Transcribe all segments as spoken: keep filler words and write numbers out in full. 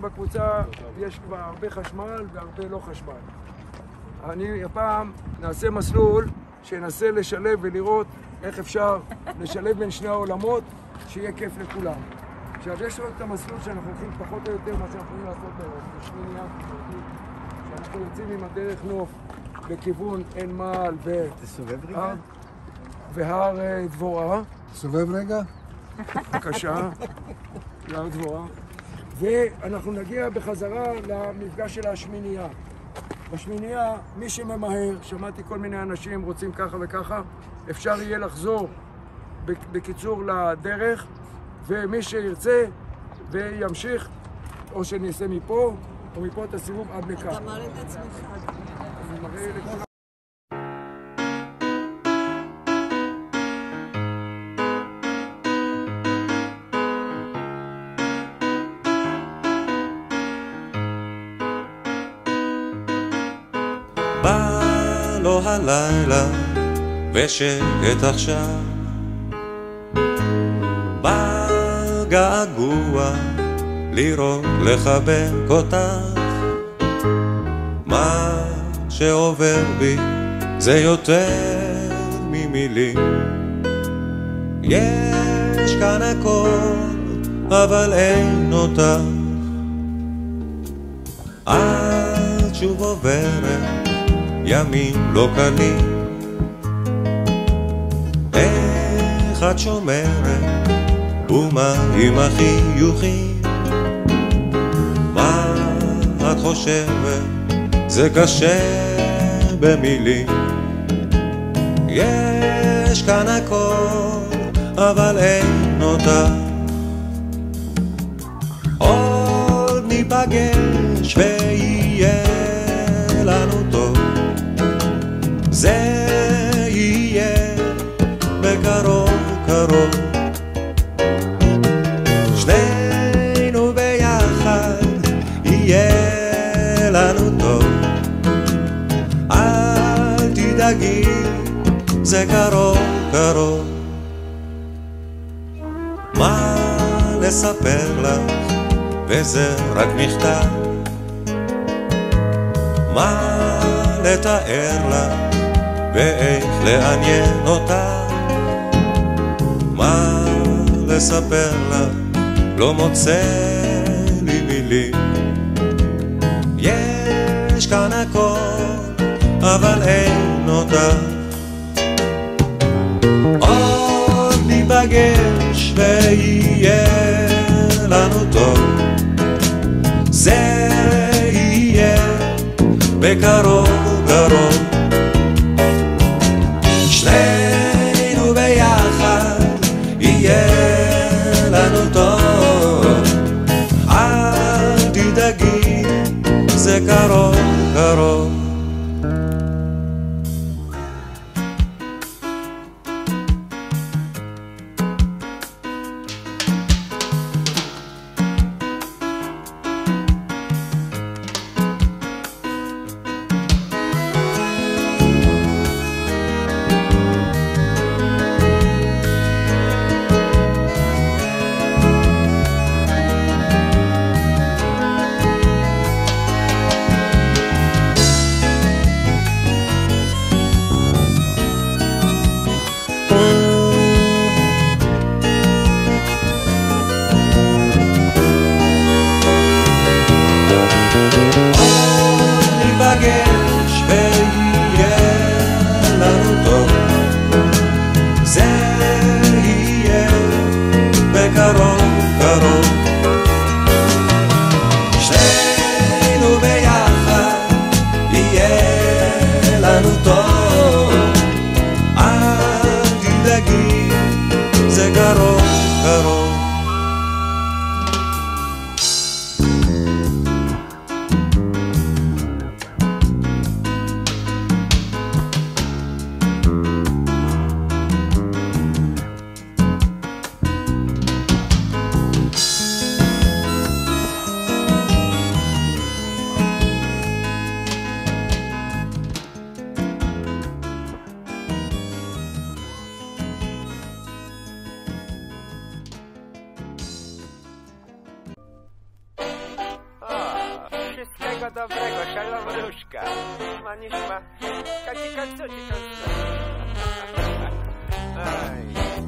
בקבוצה יש כבר הרבה חשמל והרבה לא חשמל. אני הפעם נעשה מסלול שינסה לשלב ולראות איך אפשר לשלב בין שני העולמות, שיהיה כיף לכולם. עכשיו יש עוד את המסלול שאנחנו הולכים פחות או יותר מה שאנחנו יכולים לעשות היום, בשמינייה, שאנחנו יוצאים עם הדרך נוף בכיוון עין מעל ו... תסובב רגע. והר דבורה. תסובב רגע. בבקשה. להר דבורה. ואנחנו נגיע בחזרה למפגש של השמינייה. בשמינייה, מי שממהר, שמעתי כל מיני אנשים רוצים ככה וככה, אפשר יהיה לחזור בקיצור לדרך, ומי שירצה וימשיך, או שנעשה מפה, או מפה את הסיבוב עד לכאן. אתה מראה את עצמך. אני מראה לכולם. בא לו הלילה ושקט עכשיו, בא געגוע לראות לחבק אותך. מה שעובר בי זה יותר ממילים, יש כאן הכל אבל אין אותך. את שוב עוברת ימים לא קלים, איך את שומרת ומה עם החיוכים? מה את חושבת? זה קשה במילים, יש כאן הכל אבל אין אותך. עוד ניפגש ויהיה לנו טוב, זה יהיה בקרוב קרוב, שנינו ביחד יהיה לנו טוב. אל תדאגי, זה קרוב קרוב. מה לספר לך וזה רק מכתב, מה לתאר לך ואיך לעניין אותה, מה לספר לך לא מוצא לי מילים, יש כאן הכל אבל אין אותה. עוד ניפגש ויהיה לנו טוב, זה יהיה בקרוב קרוב, שנינו ביחד יהיה לנו טוב. אל תדאגי, זה קרוב קרוב. Wszystkiego dobrego, shalom Ruszka. Ma nishma. Kaci kalcu, ci kalcu. Aj.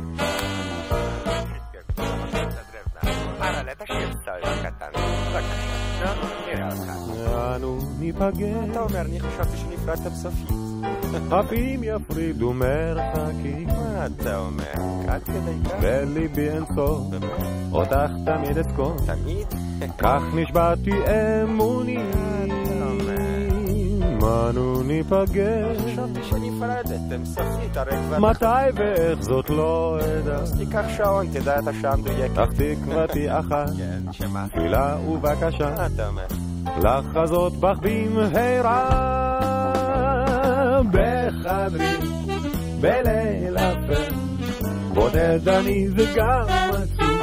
Wszystkiego za drewna. Ale też jest cały katan. No, נראה אותך. אנו ניפגש. אתה אומר, אני חשבתי שנפרדת בסופית. חפים יפרידו מרחקים. מה אתה אומר? עד כדי כך? בליבי אין סוף, אותך תמיד אזכור. תמיד? כך נשבעתי אמוני. אתה אומר. אנו ניפגש. חשבתי שנפרדתם סופית, הרי כבר... מתי ואיך זאת לא אדע. אז תיקח שעון, תדע את השעה מדויקת. אך תקוותי אחת. כן, שמה? תפילה ובקשה. מה אתה אומר? לחזות בך במהרה בחדרי בליל אפל בודד אני וגם עצוב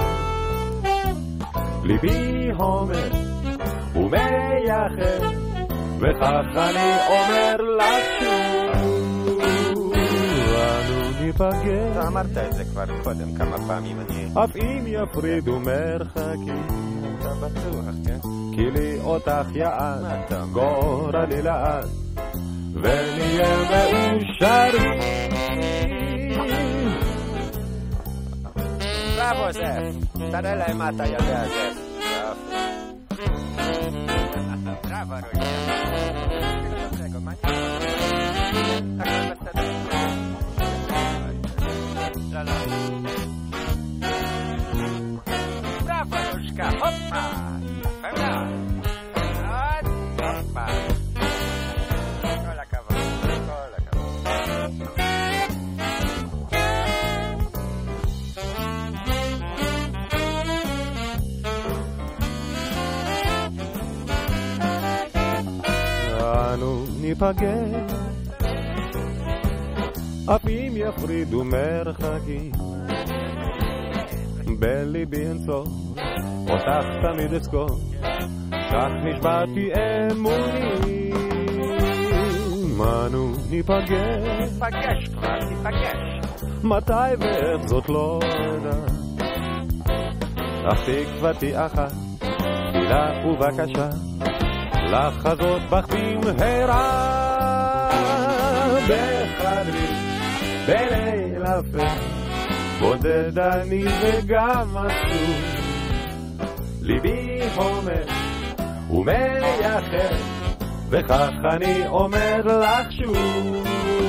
ליבי הומר ומייחד וכך אני אומר לך שוב אנו ניפגש. אתה אמרת את זה כבר קודם כמה פעמים. אני... אף אם יפרידו מרחקים אתה בטוח, כן? כי לי אותך יעד, מה אתה אומר? גורלי לעד, ונהיה מאושרים. בראבו זף, תראה להם מה אתה יודע זף. בראבו רושם. הכל בסדר. לא, לא. בראבו רושקה, הופה. יפה מאוד. הופה. כל הכבוד, כל הכבוד. אנו ניפגש, אף אם יפרידו מרחקים, בליבי אין סוף, אותך תמיד אזכור, כך נשבעתי אמוני. אנו ניפגש, ניפגש כבר, ניפגש. מתי ואיך זאת לא אדע, אך תקוותי אחת, תפילה ובקשה, לחזות בך במהרה בחדרי בליל אפל בודד אני וגם עצוב ליבי הומר ומייחד וכך אני אומר לך שוב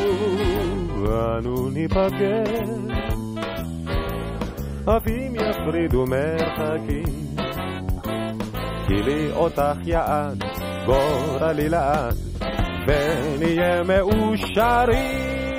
אנו ניפגש אף אם יפרידו מרחקים כי לי אותך יעד גורלי לעד ונהיה מאושרים.